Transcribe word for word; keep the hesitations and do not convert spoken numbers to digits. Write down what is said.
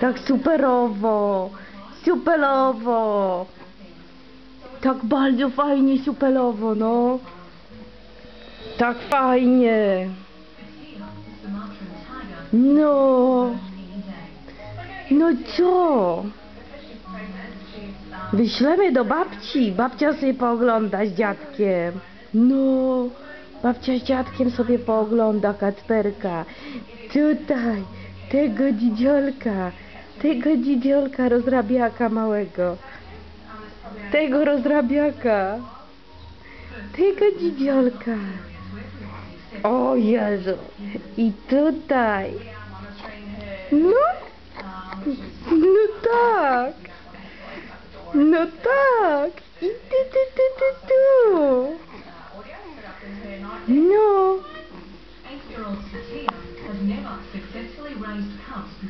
Tak superowo, superowo. Tak bardzo fajnie, superowo, no. Tak fajnie. No. No co? Wyślemy do babci. Babcia sobie poogląda z dziadkiem. No. Babcia z dziadkiem sobie poogląda Kacperka. Tutaj. Tego dzidziolka. Tego dzidziolka rozrabiaka małego. Tego rozrabiaka. Tego dzidziolka. O Jezu. I tutaj. No. No tak. No tak. I ty, ty, ty, ty, tu. No.